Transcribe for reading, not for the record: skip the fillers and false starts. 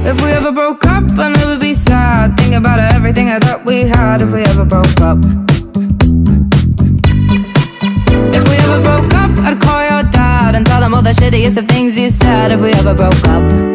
If we ever broke up, I never be sad. Think about everything I thought we had. If we ever broke up. If we ever broke up, I'd call your dad and tell him all the shittiest of things you said. If we ever broke up.